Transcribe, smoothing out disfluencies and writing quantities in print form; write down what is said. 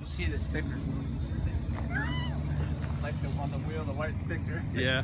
You see the stickers, like on the wheel, the white sticker. Yeah.